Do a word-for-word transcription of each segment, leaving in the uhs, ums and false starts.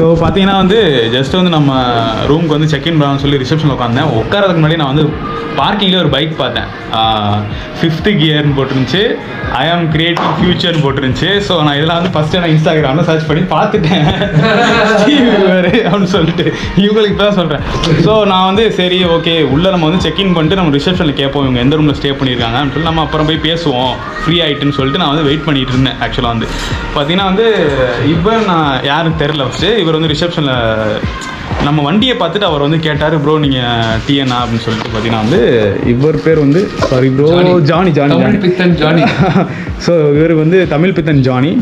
So பார்த்தீங்கன்னா வந்து just வந்து நம்ம ரூமுக்கு வந்து செக்இன் பண்ணலாம்னு சொல்லி ரிசப்ஷனில் உட்காந்தேன். உட்காரதுக்கு முன்னாடி நான் வந்து பார்க்கிங்கில் ஒரு பைக் பார்த்தேன். ஃபிஃப்த்து கியர்னு போட்டுருந்துச்சு, ஐ ஆம் கிரியேட்டிங் ஃபியூச்சர்னு போட்டுருந்துச்சு. ஸோ நான் இதெல்லாம் வந்து ஃபஸ்ட்டு நான் இன்ஸ்டாகிராமில் சர்ச் பண்ணி பார்த்துட்டேன் அப்படின்னு சொல்லிட்டு இவங்களுக்கு இப்போ தான் சொல்கிறேன். ஸோ நான் வந்து சரி ஓகே உள்ளே நம்ம வந்து செக்இன் பண்ணிட்டு நம்ம ரிசப்ஷனில் கேட்போம் இவங்க எந்த ரூமில் ஸ்டே பண்ணியிருக்காங்க அப்படின்னு சொல்லி நம்ம அப்புறம் போய் பேசுவோம் ஃப்ரீ ஆகிட்டுன்னு சொல்லிட்டு நான் வந்து வெயிட் பண்ணிட்டு இருந்தேன். ஆக்சுவலாக வந்து பார்த்தீங்கன்னா வந்து இவர் நான் யாருக்கு தெரில ஃபஸ்ட்டு இவர் வந்து ரிசப்ஷனில் நம்ம வண்டியை பார்த்துட்டு அவர் வந்து கேட்டார் ப்ரோ நீங்கள் டிஎன்ஆ அப்படின்னு சொல்லிட்டு. பார்த்தீங்கன்னா வந்து இவர் பேர் வந்து சாரி ப்ரோ ஜானி ஜானி பித்தன் ஜானி. ஸோ இவர் வந்து தமிழ் பித்தன் ஜானி,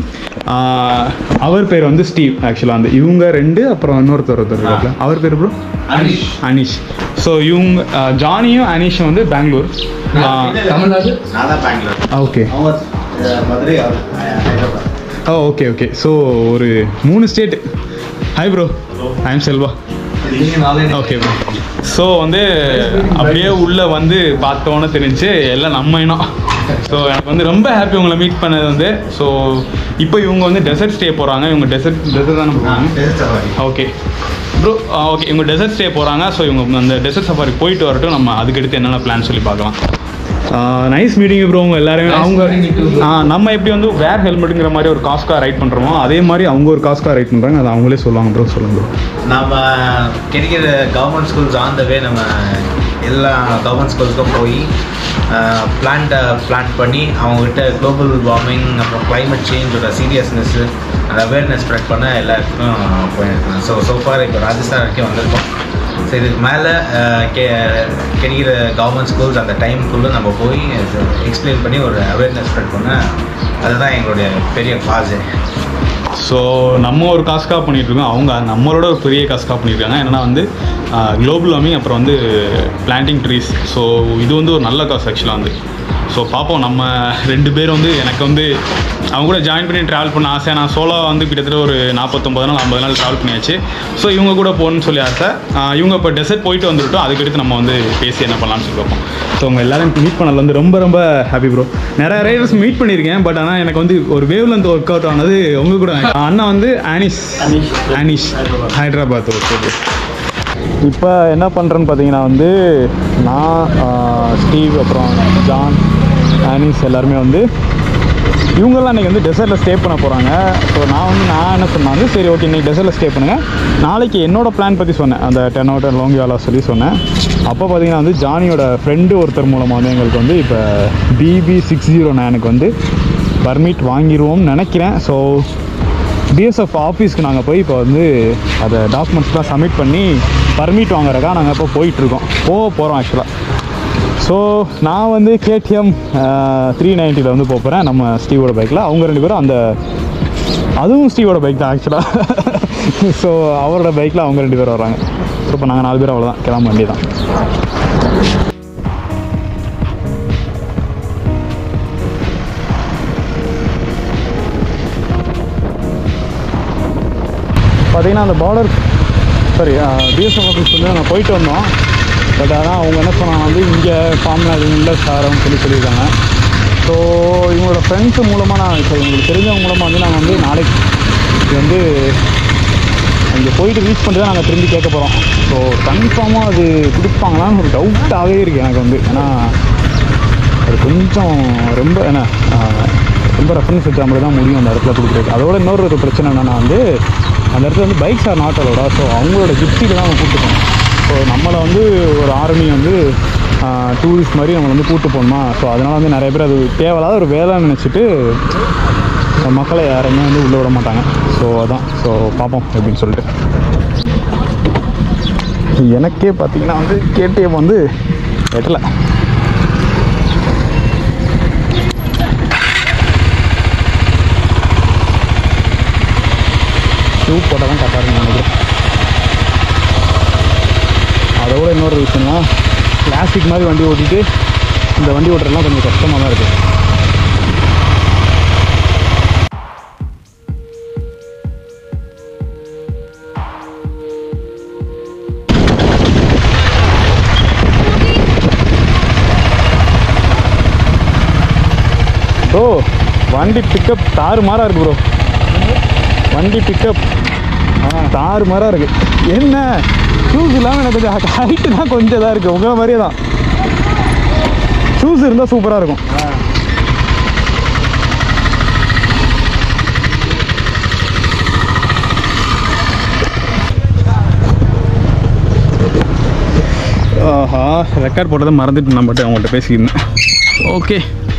அவர் பேர் வந்து ஸ்டீவ். ஆக்சுவலாக வந்து இவங்க ரெண்டு அப்புறம் இன்னொருத்தர் ஒருத்தர் இருக்காங்க, அவர் பேர் ப்ரோ அனிஷ் அனிஷ். ஸோ இவங்க ஜானியும் அனிஷும் வந்து Bangalore, Tamil Nadu, okay Madurai. Oh okay okay. So ஒரு மூணு state. Hi bro, I am Selva. Okay bro. So வந்து அப்படியே உள்ளே வந்து பார்த்தோன்னு தெரிஞ்சு எல்லாம் நம்ம இனம். ஸோ எனக்கு வந்து ரொம்ப ஹாப்பி உங்களை மீட் பண்ணது வந்து. ஸோ இப்போ இவங்க வந்து டெசர்ட் ஸ்டே போகிறாங்க. இவங்க டெசர்ட் டெசர்ட் தானே போகிறாங்க. ஓகே ப்ரோ, ஓகே இவங்க டெசர்ட் ஸ்டே போகிறாங்க. ஸோ இவங்க அந்த டெசர்ட் சஃபாரி போயிட்டு வரட்டும், நம்ம அதுக்கடுத்து என்னென்ன பிளான் சொல்லி பார்க்கலாம். Nice meeting bro. அவங்க எல்லாருமே அவங்க நம்ம எப்படி வந்து வேர் ஹெல்மெட்டுங்கிற மாதிரி ஒரு காஸ்கா ரைட் பண்ணுறோமோ அதே மாதிரி அவங்க ஒரு காஸ்கா ரைட் பண்ணுறாங்க. அதை அவங்களே சொல்லுவாங்க ப்ரோ. சொல்லுங்க ப்ரோ. நம்ம கிடைக்கிற government schools on the way நம்ம எல்லா கவர்மெண்ட் ஸ்கூல்ஸ்க்கும் போய் பிளான்ட்டை பிளான் பண்ணி அவங்ககிட்ட குளோபல் வார்மிங் அப்புறம் கிளைமேட் சேஞ்சோட சீரியஸ்னஸ்ஸு அந்த அவேர்னஸ் ஸ்ப்ரெட் பண்ண எல்லாருக்கும் போயிருக்கோம். ஸோ சோஃபார் இப்போ ராஜஸ்தான் வரைக்கும் வந்திருக்கோம். ஸோ இதுக்கு மேலே கே கிடைக்கிற கவர்மெண்ட் ஸ்கூல்ஸ் அந்த டைமுக்குள்ளே நம்ம போய் எக்ஸ்பிளைன் பண்ணி ஒரு அவேர்னஸ் ஸ்ப்ரெட் பண்ண அதுதான் எங்களுடைய பெரிய காசு. ஸோ நம்ம ஒரு காஸ்கா பண்ணிகிட்ருக்கோம், அவங்க நம்மளோட ஒரு பெரிய காஸ்கா பண்ணியிருக்காங்க. என்னென்னா வந்து குளோபல் வார்மிங் அப்புறம் வந்து பிளான்டிங் ட்ரீஸ். ஸோ இது வந்து ஒரு நல்ல காசு ஆக்சுவலாக வந்து. ஸோ பார்ப்போம். நம்ம ரெண்டு பேரும் வந்து எனக்கு வந்து அவங்க கூட ஜாயின் பண்ணி ட்ராவல் பண்ண ஆசை. நான் சோலோ வந்து கிட்டத்தட்ட ஒரு நாற்பத்தொம்பது நாள் ஐம்பது நாள் ட்ராவல் பண்ணியாச்சு. ஸோ இவங்க கூட போகணுன்னு சொல்லி ஆசை. இவங்க இப்போ டெசர்ட் போயிட்டு வந்துவிட்டோம், அதுக்கடுத்து நம்ம வந்து பேசி என்ன பண்ணலாம்னு சொல்லி பார்ப்போம். ஸோ உங்கள் எல்லோரும் மீட் பண்ணல வந்து ரொம்ப ரொம்ப ஹாப்பி ப்ரோ. நிறைய ரைடர்ஸ் மீட் பண்ணியிருக்கேன், பட் ஆனால் எனக்கு வந்து ஒரு வேவ்ல இருந்து ஒர்க் அவுட் ஆனது உங்கள் கூட. அண்ணா வந்து அனிஷ் அனிஷ் ஹைதராபாத். ஓகே. இப்போ என்ன பண்ணுறேன்னு பார்த்தீங்கன்னா வந்து நான் ஸ்டீவ் அப்புறம் ஜான் அனிஷ் எல்லாருமே வந்து இவங்கெல்லாம் இன்றைக்கி வந்து டெசர்ட்டில் ஸ்டே பண்ண போகிறாங்க. ஸோ நான் வந்து நான் என்ன சொன்னேன் வந்து சரி ஓகே இன்றைக்கி டெசர்ட்டில் ஸ்டே பண்ணுங்கள், நாளைக்கு என்னோடய பிளான் பற்றி சொன்னேன், அந்த டென் அவுட் லோங்கிவாலா சொல்லி சொன்னேன். அப்போ பார்த்தீங்கன்னா வந்து ஜானியோட ஃப்ரெண்டு ஒருத்தர் மூலமாக வந்து எங்களுக்கு வந்து இப்போ பிபி சிக்ஸ் ஜீரோ நைனுக்கு வந்து பர்மிட் வாங்கிடுவோம்னு நினைக்கிறேன். ஸோ பிஎஸ்எஃப் ஆஃபீஸ்க்கு நாங்கள் போய் இப்போ வந்து அதை டாக்குமெண்ட்ஸ்லாம் சப்மிட் பண்ணி பர்மிட் வாங்குறக்கா நாங்கள் இப்போ போயிட்டுருக்கோம், போக போகிறோம் ஆக்சுவலாக. ஸோ நான் வந்து கேடிஎம் த்ரீ நைன்ட்டியில் வந்து போகிறேன் நம்ம ஸ்டீவோட பைக்கில். அவங்க ரெண்டு பேரும் அந்த அதுவும் ஸ்டீவோட பைக் தான் ஆக்சுவலாக. ஸோ அவரோட பைக்கில் அவங்க ரெண்டு பேரும் வராங்க. ஸோ இப்போ நாங்கள் நாலு பேர் அவ்வளோதான், கிளம்ப வேண்டிய தான். பார்த்தீங்கன்னா அந்த பார்டர் சாரி பிஎஸ்எஃப் ஆஃபீஸ் வந்து நாங்கள் போயிட்டு வந்தோம். பட் ஆனால் அவங்க என்ன சொன்னாங்க வந்து இங்கே ஃபார்ம்லாம் எதுவும் இல்லை சார்னு சொல்லி சொல்லியிருக்காங்க. ஸோ இவங்களோட ஃப்ரெண்ட்ஸு மூலமாக நான் இப்போ இவங்களுக்கு தெரிஞ்சவங்க மூலமாக வந்து நாங்கள் வந்து நாளைக்கு வந்து அங்கே போயிட்டு ரீச் பண்ணிட்டு தான் நாங்கள் திரும்பி கேட்க போகிறோம். ஸோ கன்ஃபார்மாக அது கொடுப்பாங்களான்னு ஒரு டவுட்டாகவே இருக்குது எனக்கு வந்து. ஏன்னா அது கொஞ்சம் ரொம்ப என்ன ரொம்ப ரெஃபரன்ஸ் வச்ச மாதிரி தான் முடியும் அந்த இடத்துல கொடுக்குறது. அதோட இன்னொரு ஒரு பிரச்சனை என்னென்னா வந்து அந்த இடத்துல வந்து பைக்ஸ் ஆர் நாட் அலோடா. ஸோ அவங்களோட ஜிப்சியில் தான் அவங்க கூப்பிட்டு. ஸோ நம்மளை வந்து ஒரு ஆர்மி வந்து டூரிஸ்ட் மாதிரி நம்மளை வந்து கூப்பிட்டு போகணுமா. ஸோ அதனால் வந்து நிறைய பேர் அது தேவையில்லாத ஒரு வேலைன்னு நினச்சிட்டு மக்களை யாருமே வந்து உள்ளே விட மாட்டாங்க. ஸோ அதான். ஸோ பார்ப்போம் எப்படின்னு சொல்லிட்டு. எனக்கே பார்த்தீங்கன்னா வந்து கேடிஎம் வந்து எட்டலை. ஷூ போட்டால் தான் கரெக்டாக இருக்கும் நினைக்கிறேன். அதோட இன்னொரு விஷயம்னா கிளாசிக் மாதிரி வண்டி ஓட்டிட்டு இந்த வண்டி ஓட்டுறதுலாம் கொஞ்சம் கஷ்டமாக தான் இருக்குது. ப்ரோ வண்டி பிக்கப் தாறு மாறாக இருக்குது ப்ரோ. வண்டி பிக்கப் தாறு மரம் இருக்கு. என்ன ஷூஸ் இல்லாமல் எனக்கு கொஞ்சம் ஹைட்டு தான் கொஞ்சம் இதாக இருக்குது. உங்களை மாதிரியே தான். ஷூஸ் இருந்தால் சூப்பராக இருக்கும். ஆஹா ரெக்கார்ட் போட்டதை மறந்துட்டு நான் மட்டும் அவங்கள்ட்ட பேசியிருந்தேன். ஓகே